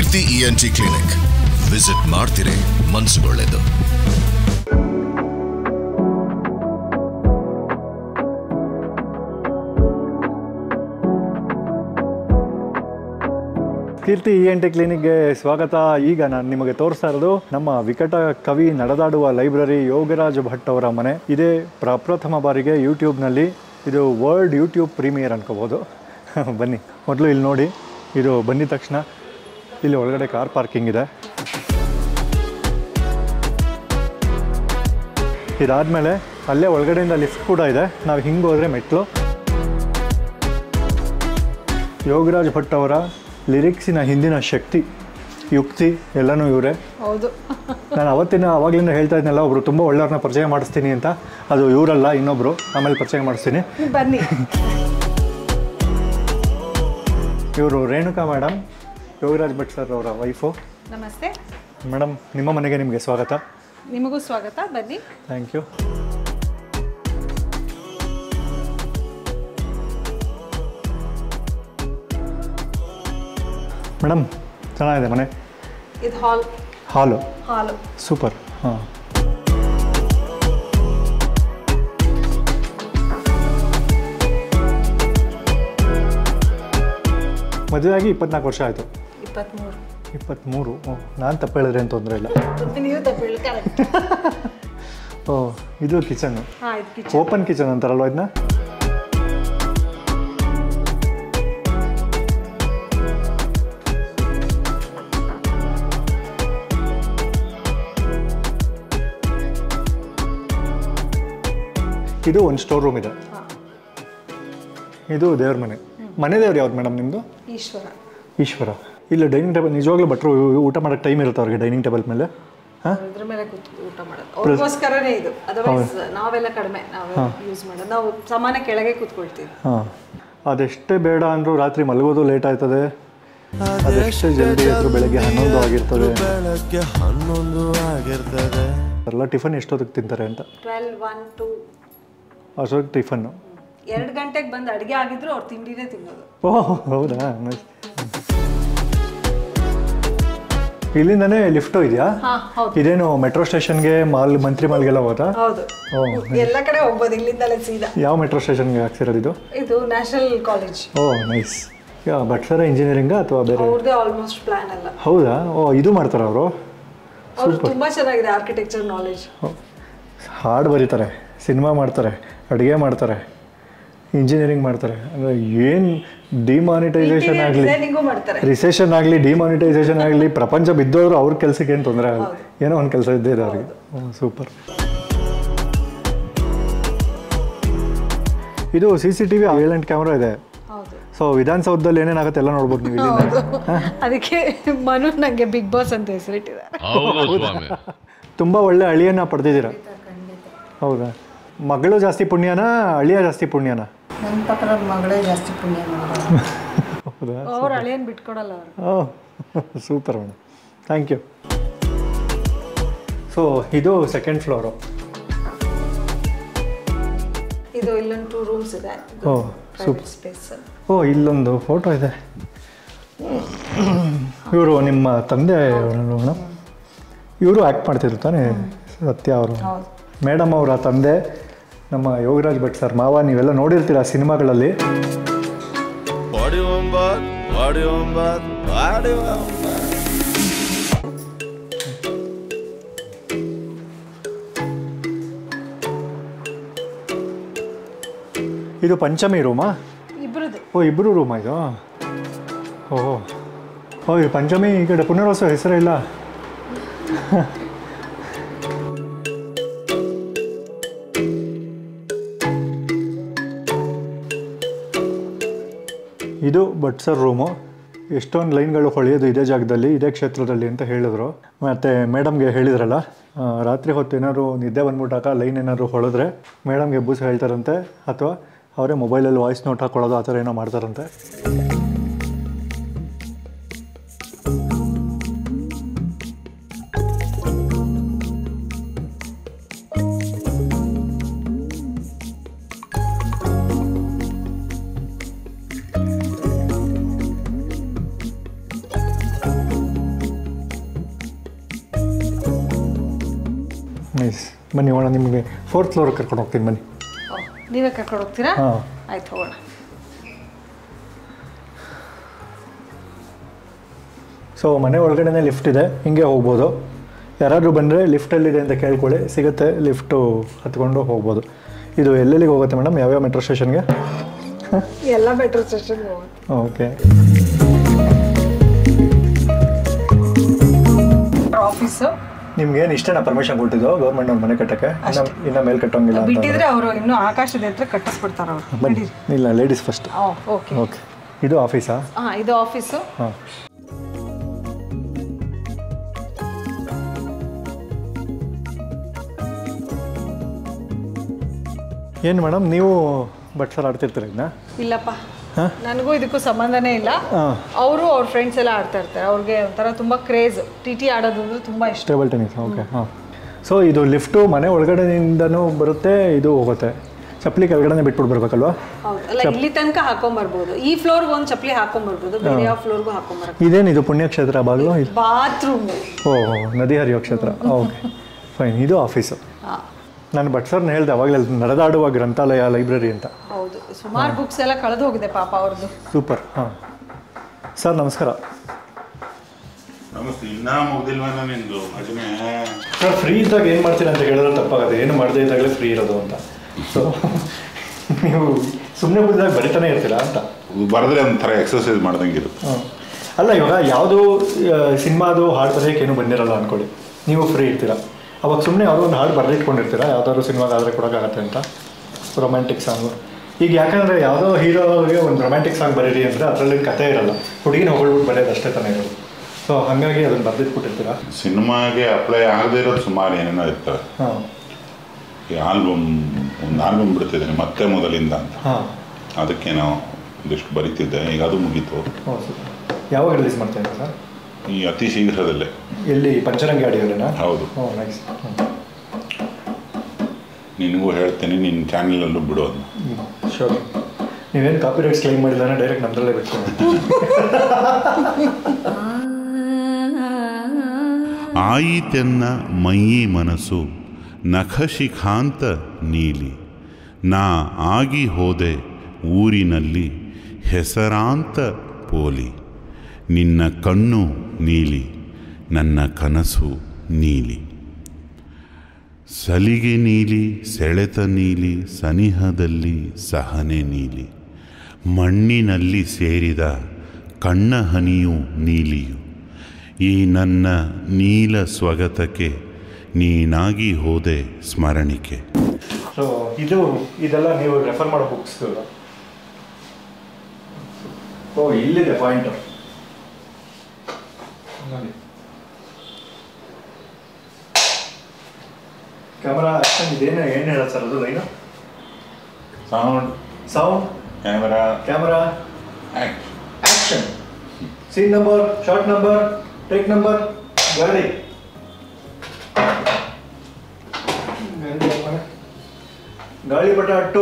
ಕೀರ್ತಿ ENT clinic visit ಮಾಡ್ತಿರೇ ಮನಸ್ಸುಗೊಳ್ಳೆದು. ಕೀರ್ತಿ ENT ಕ್ಲಿನಿಕ್ಗೆ ಸ್ವಾಗತ. ಈಗ ನಾನು ನಿಮಗೆ ತೋರಿಸ್ತಾ ಇರೋದು ನಮ್ಮ ವಿಕಟ ಕವಿ ನಡೆದಾಡುವ ಲೈಬ್ರರಿ ಯೋಗರಾಜ್ ಭಟ್ ಅವರ ಮನೆ. ಇದೇ ಪ್ರಪ್ರಥಮ ಬಾರಿಗೆ ಯೂಟ್ಯೂಬ್ನಲ್ಲಿ ಇದು ವರ್ಲ್ಡ್ ಯೂಟ್ಯೂಬ್ ಪ್ರೀಮಿಯರ್ ಅನ್ಕೋಬೋದು. ಬನ್ನಿ, ಮೊದಲು ಇಲ್ಲಿ ನೋಡಿ. ಇದು ಬಂದಿದ ತಕ್ಷಣ ಇಲ್ಲಿ ಒಳಗಡೆ ಕಾರ್ ಪಾರ್ಕಿಂಗ್ ಇದೆ. ಇದಾದಮೇಲೆ ಅಲ್ಲೇ ಒಳಗಡೆಯಿಂದ ಲಿಫ್ಟ್ ಕೂಡ ಇದೆ. ನಾವು ಹಿಂಗೆ ಹೋದರೆ ಮೆಟ್ಲು. ಯೋಗರಾಜ್ ಭಟ್ ಅವರ ಲಿರಿಕ್ಸಿನ ಹಿಂದಿನ ಶಕ್ತಿ, ಯುಕ್ತಿ ಎಲ್ಲನೂ ಇವರೇ. ಹೌದು. ನಾನು ಆವಾಗಲಿಂದ ಹೇಳ್ತಾ ಇದ್ನಲ್ಲ, ಒಬ್ಬರು ತುಂಬ ಒಳ್ಳೆಯವ್ರನ್ನ ಪರಿಚಯ ಮಾಡಿಸ್ತೀನಿ ಅಂತ. ಅದು ಇವರಲ್ಲ, ಇನ್ನೊಬ್ಬರು. ಆಮೇಲೆ ಪರಿಚಯ ಮಾಡಿಸ್ತೀನಿ, ಬನ್ನಿ. ಇವರು ರೇಣುಕಾ ಮೇಡಮ್, ಯೋಗರಾಜ್ ಭಟ್ ಸರ್ ಅವರ ವೈಫು. ನಮಸ್ತೆ ಮೇಡಮ್, ನಿಮ್ಮ ಮನೆಗೆ ನಿಮಗೆ ಸ್ವಾಗತ. ನಿಮಗೂ ಸ್ವಾಗತ, ಬನ್ನಿ. Thank you. ಮೇಡಮ್, ಚೆನ್ನಾಗಿದೆ ಮನೆ. ಇದು ಹಾಲು. ಸೂಪರ್. ಹಾಂ, ಮದುವೆಯಾಗಿ 24 ವರ್ಷ ಆಯಿತು. 23. ನಾನು ತಪ್ಪು ಹೇಳಿದ್ರೆ ಏನು ತೊಂದರೆ ಇಲ್ಲ. ನೀವು ತಪ್ಪು ಹೇಳಿ. ಓ, ಇದು ಕಿಚನ್ನು. ಓಪನ್ ಕಿಚನ್ ಅಂತಾರಲ್ವ ಇದನ್ನ? ಇದು ಒಂದು ಸ್ಟೋರ್ ರೂಮ್ ಇದೆ. ಇದು ದೇವ್ರ ಮನೆ. ಮನೆ ದೇವ್ರು ಯಾವ್ದು ಮೇಡಮ್ ನಿಮ್ಮದು? ಈಶ್ವರ. ಇಲ್ಲಿ ಡೈನಿಂಗ್ ಟೇಬಲ್. ನಿಜವಾಗ್ಲೂ ಭಟ್ರು ಊಟ ಮಾಡೋಕ್ಕೆ ಟೈಮ್ ಇರುತ್ತೆ ಅವ್ರಿಗೆ ಡೈನಿಂಗ್ ಟೇಬಲ್ ಮೇಲೆ? ಇದ್ರ ಮೇಲೆ ಊಟ ಮಾಡೋದು ಅವ್ರಿಗೋಸ್ಕರನೇ ಇದು. ಅದರ್ವೈಸ್ ನಾವೆಲ್ಲ ಕಡಿಮೆ ಯೂಸ್ ಮಾಡೋದು. ನಾವು ಸಾಮಾನ್ಯ ಕೆಳಗೆ ಕೂತ್ಕೊಳ್ತೀವಿ. ಹಾಂ, ಅದೆಷ್ಟೇ ಬೇಡ ಅಂದರೂ ರಾತ್ರಿ ಮಲಗೋದು ಲೇಟ್ ಆಯ್ತದೆ. ಅದೆಷ್ಟೇ ಜಲ್ದಿ ಆದರೂ ಬೆಳಗ್ಗೆ 11 ಆಗಿರ್ತದೆ. ಎಲ್ಲ ಟಿಫನ್ ಎಷ್ಟೊತ್ತಿಗೆ ತಿಂತಾರೆ ಅಂತ? 12, 1, 2 ಅಷ್ಟೊತ್ತಿಗೆ ಟಿಫನ್ನು. 2 ಗಂಟೆಗೆ ಬಂದು ಅಡುಗೆ ಆಗಿದ್ರು ಅವ್ರು ತಿಂಡಿನೇ ತಿನ್ನೋದು. ಓಹ್, ಹೌದಾ? ಇಲ್ಲಿಂದನೇ ಲಿಫ್ಟು ಇದೆಯಾ? ಇದೇನು ಮೆಟ್ರೋ ಸ್ಟೇಷನ್ಗೆ, ಮಂತ್ರಿ ಮಾಲ್ಗೆಲ್ಲ ಹೋದಾ? ಹೌದು, ಎಲ್ಲ ಕಡೆ ಹೋಗ್ಬೋದು ಇಲ್ಲಿಂದಲೇ ಸೀದಾ. ಯಾವ ಮೆಟ್ರೋ ಸ್ಟೇಷನ್ಗೆ ಹಾಕ್ಸಿರೋದು ಇದು? ಇದು national college. Oh, nice. Bhat sir ಇಂಜಿನಿಯರಿಂಗಾ ಅಥವಾ ಬೇರೆ? ಅವ್ರದ್ದೇ ಆಲ್ಮೋಸ್ಟ್ ಪ್ಲಾನ್ ಎಲ್ಲ. ಹೌದಾ? ಓ, ಇದು ಮಾಡ್ತಾರೆ ಅವರು? ಅವ್ರು ತುಂಬ ಚೆನ್ನಾಗಿದೆ ಆರ್ಕಿಟೆಕ್ಚರ್ ನಾಲೆಜ್. ಹಾಡು ಬರೀತಾರೆ, ಸಿನಿಮಾ ಮಾಡ್ತಾರೆ, ಅಡುಗೆ ಮಾಡ್ತಾರೆ, ಇಂಜಿನಿಯರಿಂಗ್ ಮಾಡ್ತಾರೆ. ಅಂದರೆ ಏನು ಡಿಮಾನಿಟೈಸೇಷನ್ ಆಗಲಿ, ರಿಸೆಷನ್ ಆಗಲಿ, ಡಿಮಾನಿಟೈಸೇಷನ್ ಆಗಲಿ, ಪ್ರಪಂಚ ಬಿದ್ದೋದ್ರು ಅವ್ರ ಕೆಲಸಕ್ಕೆ ಏನು ತೊಂದರೆ ಆಗಲ್ಲ. ಏನೋ ಒಂದು ಕೆಲಸ ಇದ್ದೇ ಇದೆ ಅವ್ರಿಗೆ. ಸೂಪರ್. ಇದು CCTV 7 ಕ್ಯಾಮ್ರಾ ಇದೆ. ಸೊ ವಿಧಾನಸೌಧದಲ್ಲಿ ಏನೇನಾಗುತ್ತೆ ಎಲ್ಲ ನೋಡ್ಬೋದು ನೀವು ಇಲ್ಲಿಂದ. ಅದಕ್ಕೆ ಮನು ನನಗೆ ಬಿಗ್ ಬಾಸ್ ಅಂತ ಹೆಸರಿಟ್ಟಿದ್ದಾರೆ. ತುಂಬ ಒಳ್ಳೆ ಅಳಿಯನ್ನ ಪಡೆದಿದ್ದೀರಾ. ಹೌದಾ? ಮಗಳು ಜಾಸ್ತಿ ಪುಣ್ಯನಾ, ಅಳಿಯ ಜಾಸ್ತಿ ಪುಣ್ಯನಾ? ನನ್ನ ಪ್ರಕಾರ ಮಗಳೇ ಜಾಸ್ತಿ ಪುಣ್ಯ. ಹೌದಾ? ಅವ್ರು ಅಳಿಯನ್ ಬಿಟ್ಕೊಡಲ್ಲ ಅವರು. Oh, super madam, thank you. So ಇದು ಸೆಕೆಂಡ್ ಫ್ಲೋರು. ಇದು ಇಲ್ಲೊಂದು 2 ರೂಮ್ಸ್ ಇದೆ. ಓಹ್, ಸೂಪರ್ ಸ್ಪೇಸ್. ಓ, ಇಲ್ಲೊಂದು ಫೋಟೋ ಇದೆ. ಇವರು ನಿಮ್ಮ ತಂದೆ ಮೇಡಮ್? ಇವರು ಆ್ಯಕ್ಟ್ ಮಾಡ್ತಿದ್ರು ತಾನೇ? ಸತ್ಯ ಅವರು ಮೇಡಮ್ ಅವರ ತಂದೆ ನಮ್ಮ ಯೋಗರಾಜ್ ಭಟ್ ಸರ್ ಮಾವ. ನೀವೆಲ್ಲ ನೋಡಿರ್ತೀರ ಸಿನಿಮಾಗಳಲ್ಲಿ. ಇದು ಪಂಚಮಿ ರೂಮಾ? ಓ, ಇಬ್ಬರು ರೂಮಾ ಇದು? ಓ, ಇದು ಪಂಚಮಿ. ಈ ಕಡೆ ಪುನರ್ವಸು ಹೆಸರೇ ಇಲ್ಲ. ಇದು ಭಟ್ ಸರ್ ರೂಮು. ಎಷ್ಟೊಂದು ಲೈನ್ಗಳು ಹೊಳೆಯೋದು ಇದೇ ಜಾಗದಲ್ಲಿ, ಇದೇ ಕ್ಷೇತ್ರದಲ್ಲಿ ಅಂತ ಹೇಳಿದ್ರು. ಮತ್ತು ಮೇಡಮ್ಗೆ ಹೇಳಿದ್ರಲ್ಲ, ರಾತ್ರಿ ಹೊತ್ತು ಏನಾದ್ರು ನಿದ್ದೆ ಬಂದ್ಬಿಟ್ಟಾಗ ಲೈನ್ ಏನಾದ್ರು ಹೊಳೆದ್ರೆ ಮೇಡಮ್ಗೆ ಎಬ್ಬುಸ್ ಹೇಳ್ತಾರಂತೆ, ಅಥವಾ ಅವರೇ ಮೊಬೈಲಲ್ಲಿ ವಾಯ್ಸ್ ನೋಟ್ ಹಾಕ್ಕೊಳ್ಳೋದು, ಆ ಥರ ಏನೋ ಮಾಡ್ತಾರಂತೆ. ಬನ್ನಿ ಹೋಗೋಣ, ನಿಮಗೆ 4th ಫ್ಲೋರ್ ಕರ್ಕೊಂಡು ಹೋಗ್ತೀನಿ ಬನ್ನಿ. ನೀವೇ ಕರ್ಕೊಂಡು ಹೋಗ್ತೀರಾ? ಹಾಂ ಆಯ್ತು ಹೋಗೋಣ. ಸೊ ಮನೆ ಒಳಗಡೆನೇ ಲಿಫ್ಟ್ ಇದೆ, ಹಿಂಗೆ ಹೋಗ್ಬೋದು. ಯಾರಾದರೂ ಬಂದರೆ ಲಿಫ್ಟಲ್ಲಿದೆ ಅಂತ ಕೇಳ್ಕೊಳ್ಳಿ, ಸಿಗುತ್ತೆ. ಲಿಫ್ಟು ಹತ್ಕೊಂಡು ಹೋಗ್ಬೋದು. ಇದು ಎಲ್ಲೆಲ್ಲಿಗೆ ಹೋಗುತ್ತೆ ಮೇಡಮ್? ಯಾವ್ಯಾವ ಮೆಟ್ರೋ ಸ್ಟೇಷನ್ಗೆ? ಎಲ್ಲ ಮೆಟ್ರೋ ಸ್ಟೇಷನ್ಗೆ ಹೋಗುತ್ತೆ. ಓಕೆ. ಆಫೀಸು ನಿಮ್ಗೇನು ಇಷ್ಟೇನಾ ಪರ್ಮಿಷನ್ ಕೊಟ್ಟಿದ್ದು ಗೌರ್ಮೆಂಟ್ ಅವ್ರ ಮನೆ ಕಟ್ಟಕ್ಕೆ? ಇನ್ನು ಮೇಲೆ ಕಟ್ಟೋಂಗಿಲ್ಲ ಬಿಟ್ಟಿದ್ರೆ ಅವರು ಇನ್ನೂ ಆಕಾಶದ ಹತ್ರ ಕಟ್ಟಿಸ್ಬಿಡ್ತಾರೆ ಅವರು. ಬನ್ನಿ. ಇಲ್ಲ, ಲೇಡೀಸ್ ಫಸ್ಟ್. Okay okay. ಇದು ಆಫೀಸಾ? ಹಾಂ, ಇದು ಆಫೀಸು. ಹಾಂ. ಏನು ಮೇಡಮ್, ನೀವು ಬಟ್ಸರ್ ಆಡ್ತಿರ್ತೀರ ಇದನ್ನ? ಇಲ್ಲಪ್ಪ, ನನಗೂ ಇದಕ್ಕೂ ಸಂಬಂಧನೇ ಇಲ್ಲ. ಅವರು ಅವ್ರ ಫ್ರೆಂಡ್ಸ್ ಎಲ್ಲ ಆಡ್ತಾ ಇರ್ತಾರೆ. ಅವ್ರಿಗೆ ಒಂಥರ ತುಂಬ ಕ್ರೇಜ್, ಟಿ ಆಡೋದು ಅಂದರೆ ತುಂಬ ಇಷ್ಟ. Table tennis. ಓಕೆ. ಹಾಂ. ಸೊ ಇದು ಲಿಫ್ಟು ಮನೆ ಒಳಗಡೆಯಿಂದನೂ ಬರುತ್ತೆ, ಇದು ಹೋಗುತ್ತೆ. ಚಪ್ಪಲಿ ಕೆಳಗಡೆ ಬಿಟ್ಬಿಟ್ಟು ಬರ್ಬೇಕಲ್ವಾ? ಹೌದು. ಅಲ್ಲ, ಇಲ್ಲಿ ತನಕ ಹಾಕೊಂಬರ್ಬೋದು. ಈ ಫ್ಲೋರ್ಗೆ ಒಂದು ಚಪ್ಪಲಿ ಹಾಕೊಂಬರ್ಬೋದು, ಬೇರೆ ಯಾವ ಫ್ಲೋರ್ಗೂ ಹಾಕೊಂಬರ್ಬೋದು. ಇದೇನಿದು ಪುಣ್ಯಕ್ಷೇತ್ರ ಬಾಗಿಲು? ಬಾತ್ರೂಮ್. ಓಹ್, ನದಿ ಹರಿಯೋ ಕ್ಷೇತ್ರ. Okay, fine. ಇದು ಆಫೀಸು. ನಾನು ಬಟ್ಸರ್ನ ಹೇಳಿದೆ ಅವಾಗಲೇ, ನಡೆದಾಡುವ ಗ್ರಂಥಾಲಯ ಲೈಬ್ರರಿ ಅಂತ. ಹೌದು, ಸುಮಾರು ಬುಕ್ಸ್ ಎಲ್ಲ ಕಳೆದು ಹೋಗಿದೆ ಪಾಪ ಅವ್ರದ್ದು. ಸೂಪರ್. ಹಾಂ ಸರ್, ನಮಸ್ಕಾರ. ನಮಸ್ತೆ. ಇನ್ನೂ ಮುಗ್ದಿಲ್ವೇನೋ ನಿಂದು ಮಜನೆ? ಸರ್, ಫ್ರೀ ಇದ್ದಾಗ ಏನು ಮಾಡ್ತೀರಾ ಅಂತ ಹೇಳಿದ್ರೆ ತಪ್ಪಾಗುತ್ತೆ. ಏನು ಮಾಡದೇ ಇದ್ದಾಗಲೇ ಫ್ರೀ ಇರೋದು ಅಂತ. ಸೊ ನೀವು ಸುಮ್ಮನೆ ಕೂತಿದಾಗ ಬರಿತಾನೆ ಇರ್ತೀರಾ ಅಂತ? ಬರೆದ್ರೆ ಒಂಥರ ಎಕ್ಸರ್ಸೈಸ್ ಮಾಡ್ದಂಗೆ ಇರುತ್ತೆ. ಅಲ್ಲ, ಇವಾಗ ಯಾವುದೋ ಸಿನಿಮಾದು ಹಾಡು ಬರೆಯೋಕೆ ಏನೂ ಬಂದಿರಲ್ಲ ಅಂದ್ಕೊಳ್ಳಿ, ನೀವು ಫ್ರೀ ಇರ್ತೀರಾ. ಅವಾಗ ಸುಮ್ಮನೆ ಯಾವುದೋ ಒಂದು ಹಾಡು ಬರೆದಿಟ್ಕೊಂಡಿರ್ತೀರಾ, ಯಾವುದಾದ್ರು ಸಿನಿಮಾಗಾದರೆ ಕೊಡೋಕ್ಕಾಗತ್ತೆ ಅಂತ. Romantic song. ಈಗ ಯಾಕಂದರೆ ಯಾವುದೋ ಹೀರೋಗೆ ಒಂದು ರೊಮ್ಯಾಂಟಿಕ್ ಸಾಂಗ್ ಬರೀರಿ ಅಂದರೆ ಅದರಲ್ಲಿ ಕಥೆ ಇರಲ್ಲ, ಹುಡುಗಿನ ಹೊಗಳ್ಬಿಟ್ಟು ಬರೆಯೋದು ಅಷ್ಟೇ ತಾನೇ ಇರೋದು. ಸೊ ಹಾಗಾಗಿ ಅದನ್ನು ಬರೆದಿಟ್ಬಿಟ್ಟಿರ್ತೀರಾ. ಸಿನಿಮಾಗೆ ಅಪ್ಲೈ ಆಗದೇ ಇರೋದು ಸುಮಾರು ಏನೇನೋ ಇರ್ತವೆ. ಹಾಂ. ಈ ಒಂದು ಆಲ್ಬಮ್ ಬಿಡ್ತಿದ್ದೀನಿ ಮತ್ತೆ ಮೊದಲಿಂದ ಅಂತ. ಹಾಂ. ಅದಕ್ಕೆ ನಾವು ಒಂದಿಷ್ಟು ಬರೀತಿದ್ದೆ, ಈಗ ಅದು ಮುಗೀತು. ಹೌದು. ಯಾವಾಗ ರಿಲೀಸ್ ಮಾಡ್ತಾ ಇದ್ದೀರಾ ಸರ್? ಈ ಅತಿ ಶೀಘ್ರದಲ್ಲೇ. ಎಲ್ಲಿ, ಪಂಚರಂಗಿ ಆಡಿಯೋಲೇನಾ? ಹೌದು. Oh, nice. ನಿನಗೂ ಹೇಳ್ತೀನಿ, ನಿನ್ನ ಚಾನಲಲ್ಲೂ ಬಿಡೋದು. ಶೋರ್. ನೀವೇನು ಕಾಪಿ ರೈಟ್ಸ್ ಕ್ಲೈಮ್ ಮಾಡಿಲ್ಲ, ಡೈರೆಕ್ಟ್ ನಮ್ಮದ್ರಲ್ಲೇ ಬಿಟ್ಕೊಂಡು. ಆಯಿತೆನ್ನ ಮೈಯಿ ಮನಸ್ಸು ನಖಶಿಖಾಂತ ನೀಲಿ, ನಾ ಆಗಿ ಹೋದೆ ಊರಿನಲ್ಲಿ ಹೆಸರಾಂತ ಪೋಲಿ, ನಿನ್ನ ಕಣ್ಣು ನೀಲಿ ನನ್ನ ಕನಸು ನೀಲಿ, ಸಲಿಗೆ ನೀಲಿ ಸೆಳೆತ ನೀಲಿ ಸನಿಹದಲ್ಲಿ ಸಹನೆ ನೀಲಿ, ಮಣ್ಣಿನಲ್ಲಿ ಸೇರಿದ ಕಣ್ಣ ಹನಿಯು ನೀಲಿಯು, ಈ ನನ್ನ ನೀಲ ಸ್ವಗತಕ್ಕೆ ನೀನಾಗಿ ಹೋದೆ ಸ್ಮರಣಿಕೆ. ಸೊ ಇದೆಲ್ಲ ನೀವು ರೆಫರ್ ಮಾಡೋ ಬುಕ್ಸ್. ಓ, ಇಲ್ಲಿದೆ ಪಾಯಿಂಟು ನೋಡಿ. ಕ್ಯಾಮರಾ ಆಕ್ಷನ್ ಇದೇನು ಹೇಳ ಸರ್ ಅದು line? Sound camera action, scene number, short number, take number, ಗಾಡಿ ಗಾಳಿಪಟ 2.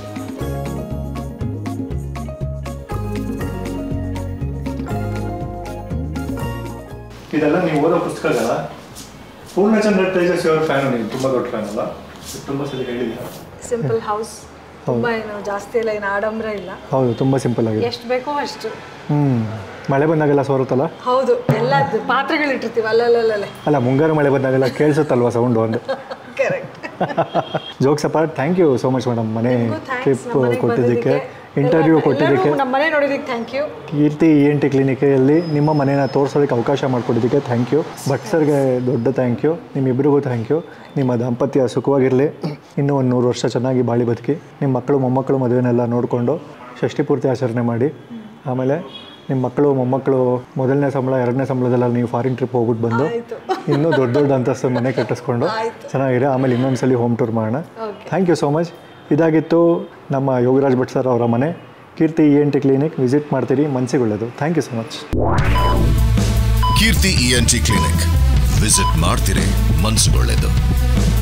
ಇದೆಲ್ಲ ನೀವು ಓದೋ ಪುಸ್ತಕಗಳ. ಪೂರ್ಣಚಂದ್ರ ತೇಜಸ್ವಿ ಅವ್ರ ಫ್ಯಾನು ನೀವು, ತುಂಬ ದೊಡ್ಡ ಫ್ಯಾನ್ ಅಲ್ಲ? ತುಂಬ ಸಲ ಹೇಳಿದ್ದೀರಾ. ಸಿಂಪಲ್ ಹೌಸ್, ತುಂಬ ಏನು ಜಾಸ್ತಿ ಇಲ್ಲ, ಏನು ಆಡಂಬರ ಇಲ್ಲ. ಹೌದು, ತುಂಬ ಸಿಂಪಲ್ ಆಗಿದೆ. ಎಷ್ಟು ಬೇಕೋ ಅಷ್ಟು. ಮಳೆ ಬಂದಾಗೆಲ್ಲ ಸೋರುತ್ತಲ್ಲ? ಹೌದು, ಎಲ್ಲ ಪಾತ್ರೆಗಳು ಇಟ್ಟಿರ್ತೀವಿ ಅಲ್ಲಲ್ಲೇ. ಅಲ್ಲ, ಮುಂಗಾರು ಮಳೆ ಬಂದಾಗೆಲ್ಲ ಕೇಳಿಸುತ್ತಲ್ವ ಸೌಂಡು ಒಂದು. Correct. Jokes apart, thank you so much madam, ಮನೆ ಟ್ರಿಪ್ ಕೊಟ್ಟಿದ್ದಕ್ಕೆ, ಇಂಟರ್ವ್ಯೂ ಕೊಟ್ಟಿದ್ದಕ್ಕೆ, ನಮ್ಮ ಮನೆ ನೋಡಿದ್ದಕ್ಕೆ ಥ್ಯಾಂಕ್ ಯು. ಕೀರ್ತಿ ENT ಕ್ಲಿನಿಕಲ್ಲಿ ನಿಮ್ಮ ಮನೇನ ತೋರಿಸೋದಕ್ಕೆ ಅವಕಾಶ ಮಾಡಿಕೊಟ್ಟಿದ್ದಕ್ಕೆ ಥ್ಯಾಂಕ್ ಯು. ಭಟ್ ಸರ್ಗೆ ದೊಡ್ಡ ಥ್ಯಾಂಕ್ ಯು. ನಿಮ್ಮಿಬ್ಬರಿಗೂ ಥ್ಯಾಂಕ್ ಯು. ನಿಮ್ಮ ದಾಂಪತ್ಯ ಸುಖವಾಗಿರಲಿ, ಇನ್ನೂ ಒಂದು 100 ವರ್ಷ ಚೆನ್ನಾಗಿ ಬಾಳಿ ಬದುಕಿ, ನಿಮ್ಮ ಮಕ್ಕಳು ಮೊಮ್ಮಕ್ಕಳು ಮದುವೆನೆಲ್ಲ ನೋಡಿಕೊಂಡು ಷಷ್ಠಿ ಪೂರ್ತಿ ಆಚರಣೆ ಮಾಡಿ, ಆಮೇಲೆ ನಿಮ್ಮ ಮಕ್ಕಳು ಮೊಮ್ಮಕ್ಕಳು 1ನೇ ಸಂಬಳ 2ನೇ ಸಂಬಳದಲ್ಲ ನೀವು ಫಾರಿನ್ ಟ್ರಿಪ್ ಹೋಗ್ಬಿಟ್ಟು ಬಂದು ಇನ್ನೂ ದೊಡ್ಡ ಅಂತಸ್ತು ಮನೆ ಕಟ್ಟಿಸ್ಕೊಂಡು ಚೆನ್ನಾಗಿದೆ. ಆಮೇಲೆ ಇನ್ನೊಂದ್ಸಲಿ ಹೋಮ್ ಟೂರ್ ಮಾಡೋಣ. Thank you so much. ಇದಾಗಿತ್ತು ನಮ್ಮ ಯೋಗರಾಜ್ ಭಟ್ ಸರ್ ಅವರ ಮನೆ, ಕೀರ್ತಿ ENT ಕ್ಲಿನಿಕ್. ವಿಸಿಟ್ ಮಾಡ್ತೀರಿ, ಮನಸ್ಸಿಗೆ ಒಳ್ಳೆಯದು. Thank you so much. Keerthi ENT clinic visit ಮಾಡ್ತೀರಿ, ಮನಸ್ಸಿಗೆ ಒಳ್ಳೆಯದು.